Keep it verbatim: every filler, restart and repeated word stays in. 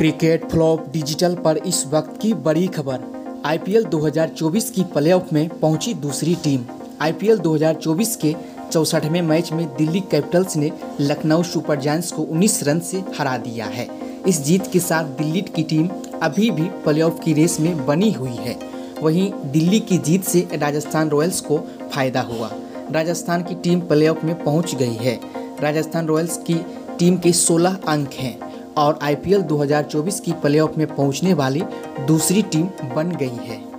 Cricket flop digital पर इस वक्त की बड़ी खबर। आईपीएल दो हज़ार चौबीस की प्लेऑफ में पहुंची दूसरी टीम। आईपीएल दो हज़ार चौबीस के चौसठवें मैच में दिल्ली कैपिटल्स ने लखनऊ सुपर जायंट्स को उन्नीस रन से हरा दिया है। इस जीत के साथ दिल्ली की टीम अभी भी प्लेऑफ की रेस में बनी हुई है। वहीं दिल्ली की जीत से राजस्थान रॉयल्स को फायदा हुआ। राजस्थान की टीम प्लेऑफ में पहुंच गई है। राजस्थान रॉयल्स की टीम के सोलह अंक हैं और आईपीएल दो हज़ार चौबीस की प्लेऑफ में पहुंचने वाली दूसरी टीम बन गई है।